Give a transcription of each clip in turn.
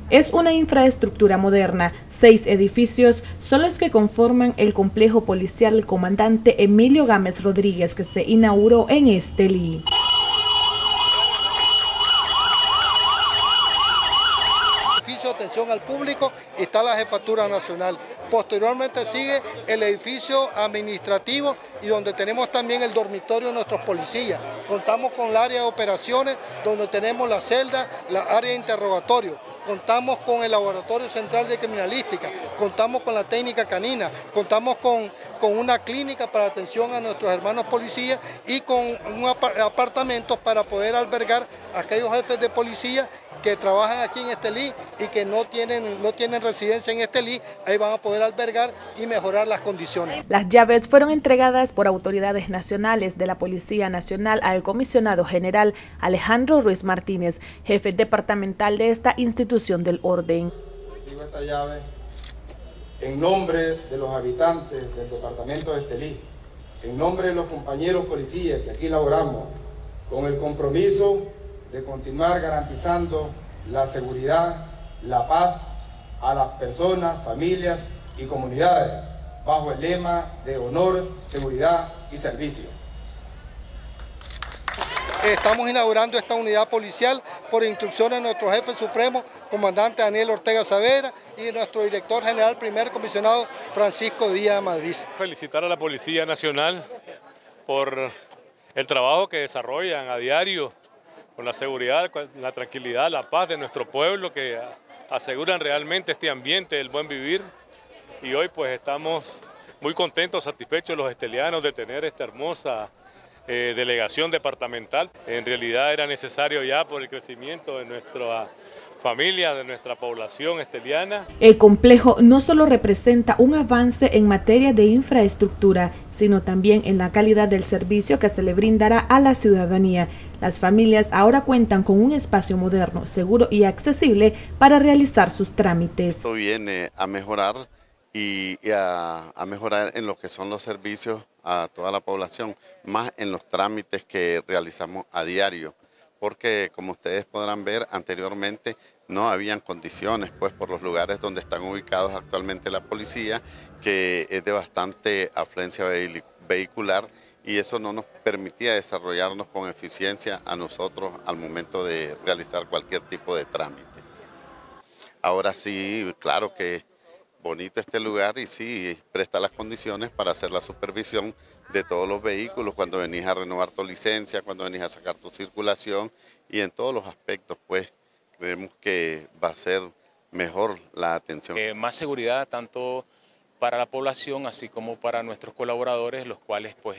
Es una infraestructura moderna. 6 edificios son los que conforman el complejo policial Comandante Emilio Gámez Rodríguez, que se inauguró en Estelí. De atención al público está la Jefatura Nacional. Posteriormente sigue el edificio administrativo y donde tenemos también el dormitorio de nuestros policías. Contamos con el área de operaciones donde tenemos la celda, la área de interrogatorio. Contamos con el laboratorio central de criminalística, contamos con la técnica canina, contamos con una clínica para atención a nuestros hermanos policías y con apartamentos para poder albergar a aquellos jefes de policía que trabajan aquí en Estelí y que no tienen residencia en Estelí. Ahí van a poder albergar y mejorar las condiciones. Las llaves fueron entregadas por autoridades nacionales de la Policía Nacional al comisionado general Alejandro Ruiz Martínez, jefe departamental de esta institución del orden. Recibo esta llave en nombre de los habitantes del departamento de Estelí, en nombre de los compañeros policías que aquí laboramos, con el compromiso de continuar garantizando la seguridad, la paz a las personas, familias y comunidades, bajo el lema de honor, seguridad y servicio. Estamos inaugurando esta unidad policial por instrucciones de nuestro jefe supremo, comandante Daniel Ortega Saavedra, y de nuestro director general, primer comisionado Francisco Díaz Madrid. Felicitar a la Policía Nacional por el trabajo que desarrollan a diario con la seguridad, con la tranquilidad, la paz de nuestro pueblo, que aseguran realmente este ambiente del buen vivir. Y hoy pues estamos muy contentos, satisfechos los estelianos de tener esta hermosa delegación departamental. En realidad era necesario ya por el crecimiento de nuestra familia, de nuestra población esteliana. El complejo no solo representa un avance en materia de infraestructura, sino también en la calidad del servicio que se le brindará a la ciudadanía. Las familias ahora cuentan con un espacio moderno, seguro y accesible para realizar sus trámites. Esto viene a mejorar a mejorar en lo que son los servicios a toda la población, más en los trámites que realizamos a diario, porque como ustedes podrán ver, anteriormente no habían condiciones pues por los lugares donde están ubicados actualmente la policía, que es de bastante afluencia vehicular, y eso no nos permitía desarrollarnos con eficiencia a nosotros al momento de realizar cualquier tipo de trámite. Ahora sí, claro que bonito este lugar y sí presta las condiciones para hacer la supervisión de todos los vehículos cuando venís a renovar tu licencia, cuando venís a sacar tu circulación, y en todos los aspectos pues creemos que va a ser mejor la atención. Más seguridad tanto para la población así como para nuestros colaboradores, los cuales pues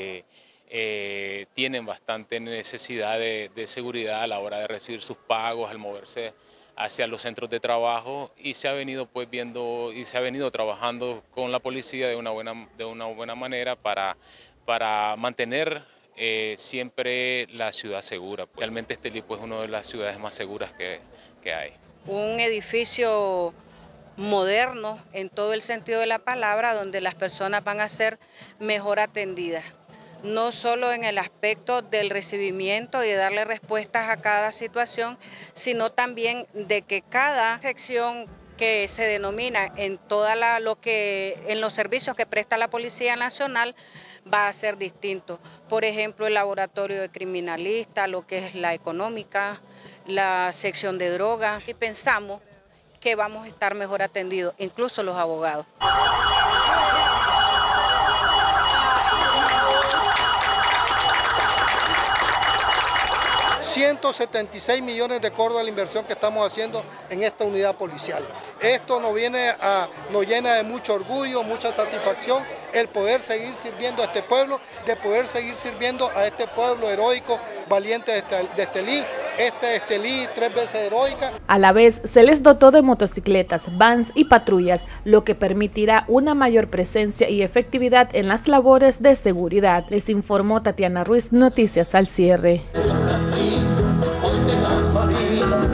tienen bastante necesidad de seguridad a la hora de recibir sus pagos, al moverse hacia los centros de trabajo, y se ha venido pues viendo y se ha venido trabajando con la policía de una buena manera para mantener siempre la ciudad segura. Realmente Estelí pues, es una de las ciudades más seguras que hay. Un edificio moderno en todo el sentido de la palabra, donde las personas van a ser mejor atendidas. No solo en el aspecto del recibimiento y de darle respuestas a cada situación, sino también de que cada sección que se denomina en en los servicios que presta la Policía Nacional va a ser distinto. Por ejemplo, el laboratorio de criminalista, lo que es la económica, la sección de drogas, y pensamos que vamos a estar mejor atendidos, incluso los abogados. 176 millones de córdobas la inversión que estamos haciendo en esta unidad policial. Esto nos llena de mucho orgullo, mucha satisfacción, el poder seguir sirviendo a este pueblo, de poder seguir sirviendo a este pueblo heroico, valiente de Estelí, Estelí 3 veces heroica. A la vez se les dotó de motocicletas, vans y patrullas, lo que permitirá una mayor presencia y efectividad en las labores de seguridad. Les informó Tatiana Ruiz, Noticias al Cierre.